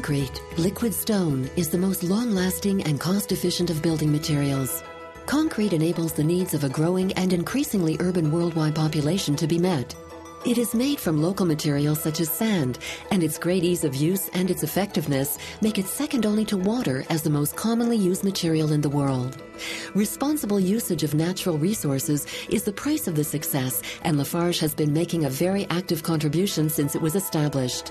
concrete, liquid stone is the most long-lasting and cost-efficient of building materials. Concrete enables the needs of a growing and increasingly urban worldwide population to be met. It is made from local materials such as sand, and its great ease of use and its effectiveness make it second only to water as the most commonly used material in the world. Responsible usage of natural resources is the price of the success, and Lafarge has been making a very active contribution since it was established.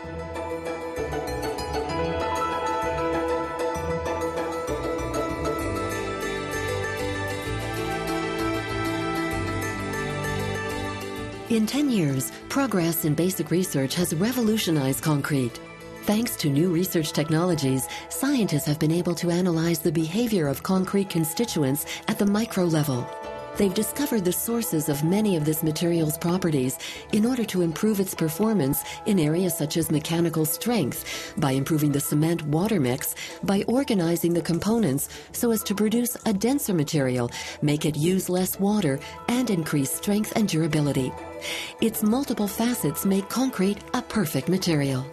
In 10 years, progress in basic research has revolutionized concrete. Thanks to new research technologies, scientists have been able to analyze the behavior of concrete constituents at the micro level. They've discovered the sources of many of this material's properties in order to improve its performance in areas such as mechanical strength, by improving the cement-water mix, by organizing the components so as to produce a denser material, make it use less water, and increase strength and durability. Its multiple facets make concrete a perfect material.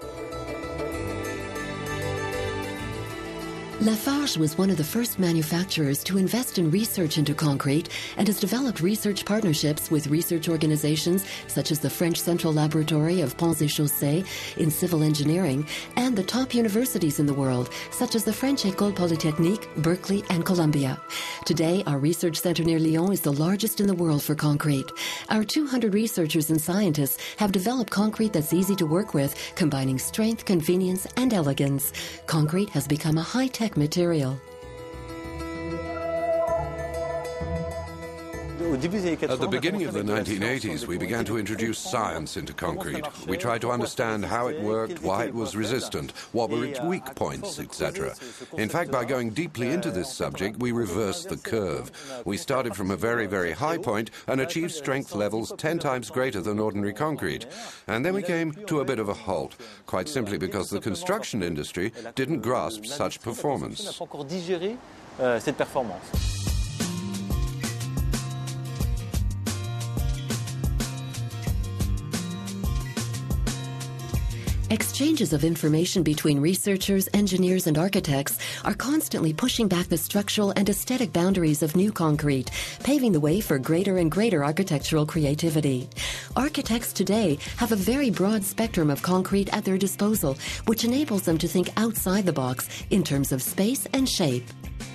Lafarge was one of the first manufacturers to invest in research into concrete and has developed research partnerships with research organizations such as the French Central Laboratory of Ponts et Chaussées in civil engineering and the top universities in the world such as the French École Polytechnique, Berkeley, and Columbia. Today, our research center near Lyon is the largest in the world for concrete. Our 200 researchers and scientists have developed concrete that's easy to work with, combining strength, convenience, and elegance. Concrete has become a high-tech material. At the beginning of the 1980s, we began to introduce science into concrete. We tried to understand how it worked, why it was resistant, what were its weak points, etc. In fact, by going deeply into this subject, we reversed the curve. We started from a very, very high point and achieved strength levels 10 times greater than ordinary concrete. And then we came to a bit of a halt, quite simply because the construction industry didn't grasp such performance. Exchanges of information between researchers, engineers, and architects are constantly pushing back the structural and aesthetic boundaries of new concrete, paving the way for greater and greater architectural creativity. Architects today have a very broad spectrum of concrete at their disposal, which enables them to think outside the box in terms of space and shape.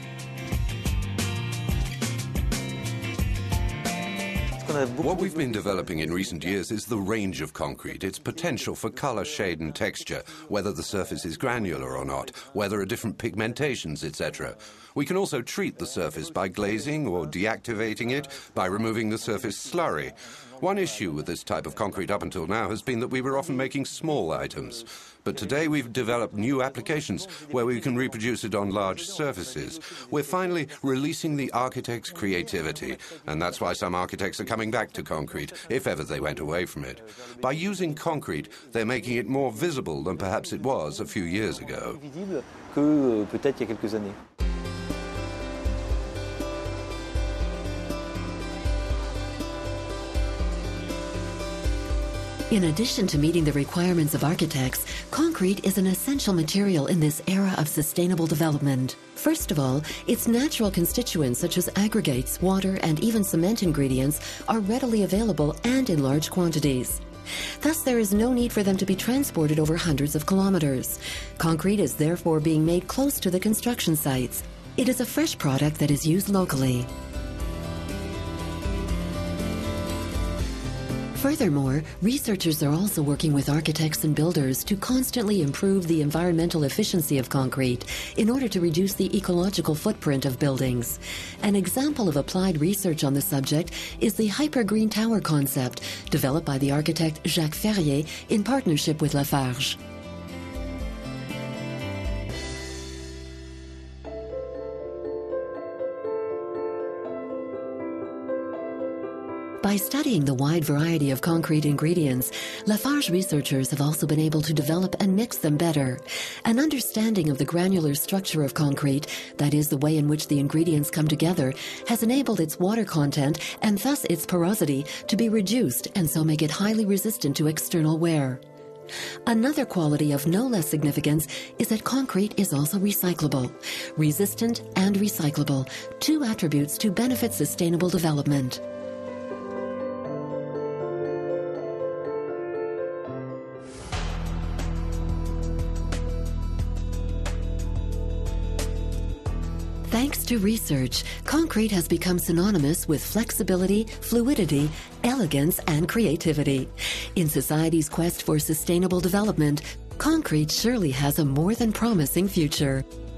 What we've been developing in recent years is the range of concrete, its potential for color, shade and texture, whether the surface is granular or not, whether there are different pigmentations, etc. We can also treat the surface by glazing or deactivating it, by removing the surface slurry. One issue with this type of concrete up until now has been that we were often making small items. But today we've developed new applications where we can reproduce it on large surfaces. We're finally releasing the architect's creativity, and that's why some architects are coming back to concrete, if ever they went away from it. By using concrete, they're making it more visible than perhaps it was a few years ago. In addition to meeting the requirements of architects, concrete is an essential material in this era of sustainable development. First of all, its natural constituents such as aggregates, water, and even cement ingredients are readily available and in large quantities. Thus, there is no need for them to be transported over hundreds of kilometers. Concrete is therefore being made close to the construction sites. It is a fresh product that is used locally. Furthermore, researchers are also working with architects and builders to constantly improve the environmental efficiency of concrete in order to reduce the ecological footprint of buildings. An example of applied research on the subject is the hyper-green tower concept, developed by the architect Jacques Ferrier in partnership with Lafarge. By studying the wide variety of concrete ingredients, Lafarge researchers have also been able to develop and mix them better. An understanding of the granular structure of concrete, that is the way in which the ingredients come together, has enabled its water content and thus its porosity to be reduced and so make it highly resistant to external wear. Another quality of no less significance is that concrete is also recyclable. Resistant and recyclable, two attributes to benefit sustainable development. Thanks to research, concrete has become synonymous with flexibility, fluidity, elegance, and creativity. In society's quest for sustainable development, concrete surely has a more than promising future.